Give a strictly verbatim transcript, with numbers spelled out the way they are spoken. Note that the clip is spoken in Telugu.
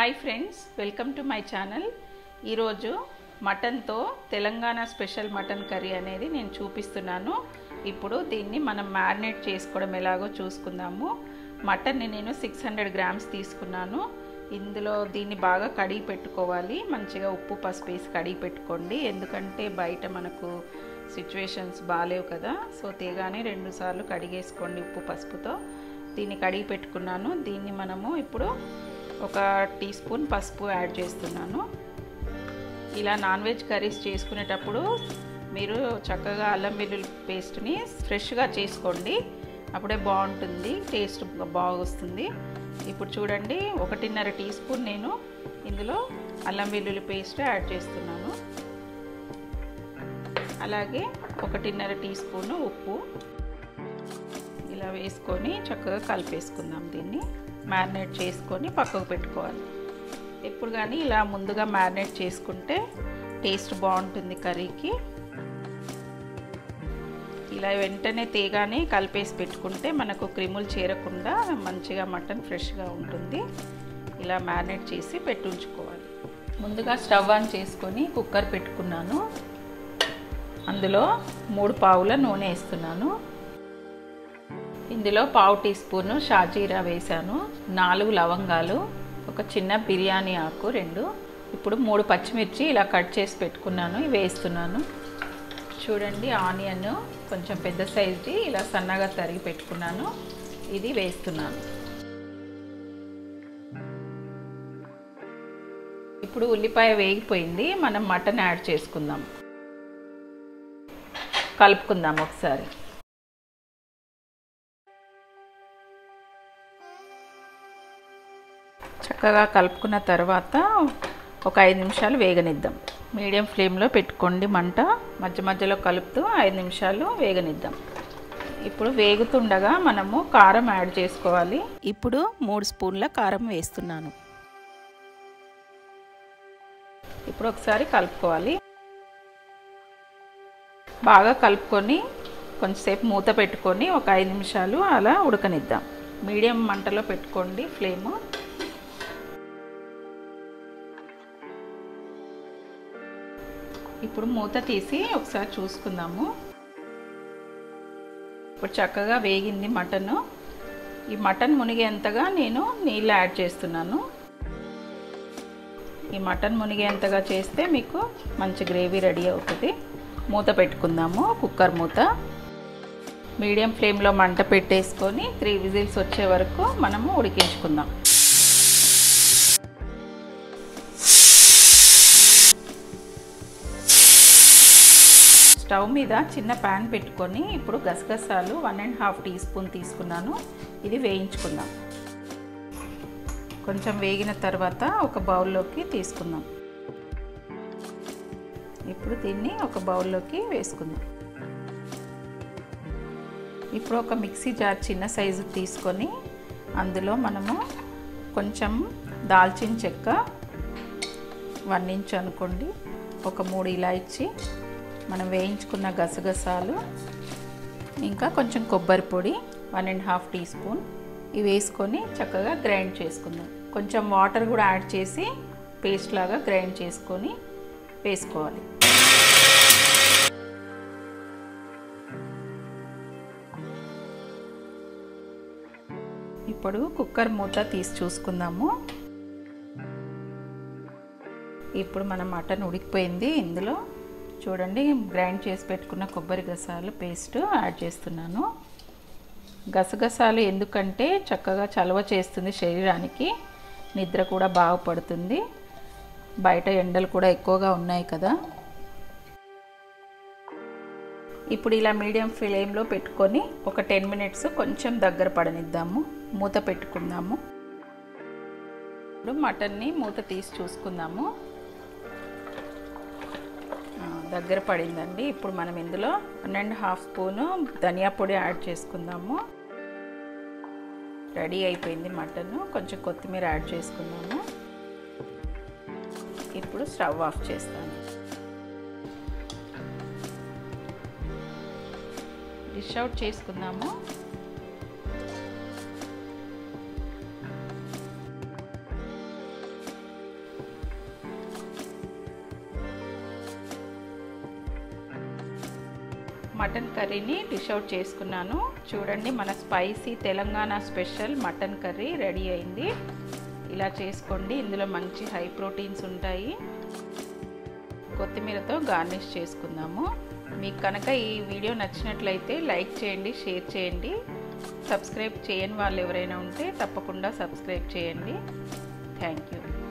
Hi friends, welcome to my channel. ఈరోజు మటన్తో తెలంగాణ స్పెషల్ మటన్ కర్రీ అనేది నేను చూపిస్తున్నాను. ఇప్పుడు దీన్ని మనం మ్యారినేట్ చేసుకోవడం ఎలాగో చూసుకుందాము. మటన్ని నేను సిక్స్ హండ్రెడ్ గ్రామ్స్ తీసుకున్నాను. ఇందులో దీన్ని బాగా కడిగి పెట్టుకోవాలి. మంచిగా ఉప్పు పసుపు వేసి కడిగి పెట్టుకోండి, ఎందుకంటే బయట మనకు సిచ్యువేషన్స్ బాగాలేవు కదా. సో తేగానే రెండు సార్లు కడిగేసుకోండి ఉప్పు పసుపుతో. దీన్ని కడిగి పెట్టుకున్నాను. దీన్ని మనము ఇప్పుడు ఒక టీ స్పూన్ పసుపు యాడ్ చేస్తున్నాను. ఇలా నాన్ వెజ్ కర్రీస్ చేసుకునేటప్పుడు మీరు చక్కగా అల్లం వెల్లుల్లి పేస్ట్ని ఫ్రెష్గా చేసుకోండి, అప్పుడే బాగుంటుంది, టేస్ట్ బాగా వస్తుంది. ఇప్పుడు చూడండి, ఒకటిన్నర టీ స్పూన్ నేను ఇందులో అల్లం వెల్లుల్లి పేస్ట్ యాడ్ చేస్తున్నాను. అలాగే ఒకటిన్నర టీ స్పూను ఉప్పు ఇలా వేసుకొని చక్కగా కలిపేసుకుందాం. దీన్ని మ్యారినేట్ చేసుకొని పక్కకు పెట్టుకోవాలి. ఎప్పుడు కానీ ఇలా ముందుగా మ్యారినేట్ చేసుకుంటే టేస్ట్ బాగుంటుంది కర్రీకి. ఇలా వెంటనే తేగానే కలిపేసి పెట్టుకుంటే మనకు క్రిములు చేరకుండా మంచిగా మటన్ ఫ్రెష్గా ఉంటుంది. ఇలా మ్యారినేట్ చేసి పెట్టుంచుకోవాలి. ముందుగా స్టవ్ ఆన్ చేసుకొని కుక్కర్ పెట్టుకున్నాను. అందులో మూడు పావుల నూనె వేస్తున్నాను. ఇందులో పావు టీ స్పూను షాజీరా వేసాను, నాలుగు లవంగాలు, ఒక చిన్న బిర్యానీ ఆకు రెండు. ఇప్పుడు మూడు పచ్చిమిర్చి ఇలా కట్ చేసి పెట్టుకున్నాను, ఇవి వేస్తున్నాను. చూడండి, ఆనియన్ కొంచెం పెద్ద సైజుది ఇలా సన్నగా తరిగి పెట్టుకున్నాను, ఇది వేస్తున్నాను. ఇప్పుడు ఉల్లిపాయ వేగిపోయింది, మనం మటన్ యాడ్ చేసుకుందాం. కలుపుకుందాం ఒకసారి. చక్కగా కలుపుకున్న తర్వాత ఒక ఐదు నిమిషాలు వేగనిద్దాం. మీడియం ఫ్లేమ్లో పెట్టుకోండి మంట, మధ్య మధ్యలో కలుపుతూ ఐదు నిమిషాలు వేగనిద్దాం. ఇప్పుడు వేగుతుండగా మనము కారం యాడ్ చేసుకోవాలి. ఇప్పుడు మూడు స్పూన్ల కారం వేస్తున్నాను. ఇప్పుడు ఒకసారి కలుపుకోవాలి. బాగా కలుపుకొని కొంచెంసేపు మూత పెట్టుకొని ఒక ఐదు నిమిషాలు అలా ఉడకనిద్దాం. మీడియం మంటలో పెట్టుకోండి ఫ్లేము. ఇప్పుడు మూత తీసి ఒకసారి చూసుకుందాము. ఇప్పుడు చక్కగా వేగింది మటను. ఈ మటన్ మునిగేంతగా నేను నీళ్ళు యాడ్ చేస్తున్నాను. ఈ మటన్ మునిగేంతగా చేస్తే మీకు మంచి గ్రేవీ రెడీ అవుతుంది. మూత పెట్టుకుందాము, కుక్కర్ మూత. మీడియం ఫ్లేమ్లో మంట పెట్టేసుకొని త్రీ విజిల్స్ వచ్చే వరకు మనము ఉడికించుకుందాం. స్టవ్ మీద చిన్న ప్యాన్ పెట్టుకొని ఇప్పుడు గసగసాలు one and half teaspoon తీసుకున్నాను, ఇది వేయించుకుందాం. కొంచెం వేగిన తర్వాత ఒక బౌల్లోకి తీసుకుందాం. ఇప్పుడు దీన్ని ఒక బౌల్లోకి వేసుకుందాం. ఇప్పుడు ఒక మిక్సీ జార్ చిన్న సైజు తీసుకొని అందులో మనము కొంచెం దాల్చిన చెక్క వన్ ఇంచ్ అనుకోండి, ఒక మూడు ఇలాచి, మనం వేయించుకున్న గసగసాలు, ఇంకా కొంచెం కొబ్బరి పొడి one and half teaspoon, ఇవి వేసుకొని చక్కగా గ్రైండ్ చేసుకుందాం. కొంచెం వాటర్ కూడా యాడ్ చేసి పేస్ట్ లాగా గ్రైండ్ చేసుకొని వేసుకోవాలి. ఇప్పుడు కుక్కర్ మూత తీసి చూసుకుందాము. ఇప్పుడు మన మటన్ ఉడికిపోయింది. ఇందులో చూడండి, గ్రైండ్ చేసి పెట్టుకున్న కొబ్బరి గసాలు పేస్ట్ యాడ్ చేస్తున్నాను. గసగసాలు ఎందుకంటే చక్కగా చలవ చేస్తుంది శరీరానికి, నిద్ర కూడా బాగా పడుతుంది. బయట ఎండలు కూడా ఎక్కువగా ఉన్నాయి కదా. ఇప్పుడు ఇలా మీడియం ఫ్లేమ్లో పెట్టుకొని ఒక టెన్ మినిట్స్ కొంచెం దగ్గర పడనిద్దాము. మూత పెట్టుకుందాము. ఇప్పుడు మటన్ని మూత తీసి చూసుకుందాము. దగ్గర పడిందండి. ఇప్పుడు మనం ఇందులో వన్ అండ్ హాఫ్ స్పూను ధనియా పొడి యాడ్ చేసుకుందాము. రెడీ అయిపోయింది మటన్. కొంచెం కొత్తిమీర యాడ్ చేసుకుందాము. ఇప్పుడు స్టవ్ ఆఫ్ చేస్తాను. డిష్ అవుట్ చేసుకుందాము. మటన్ కర్రీని డిష్ అవుట్ చేసుకున్నాను. చూడండి, మన spicy Telangana special mutton curry ready అయింది. ఇలా చేసుకోండి, ఇందులో మంచి హై ప్రోటీన్స్ ఉంటాయి. కొత్తిమీరతో గార్నిష్ చేసుకుందాము. మీకు కనుక ఈ వీడియో నచ్చినట్లయితే లైక్ చేయండి, షేర్ చేయండి. సబ్స్క్రైబ్ చేయని వాళ్ళు ఎవరైనా ఉంటే తప్పకుండా సబ్స్క్రైబ్ చేయండి. Thank you.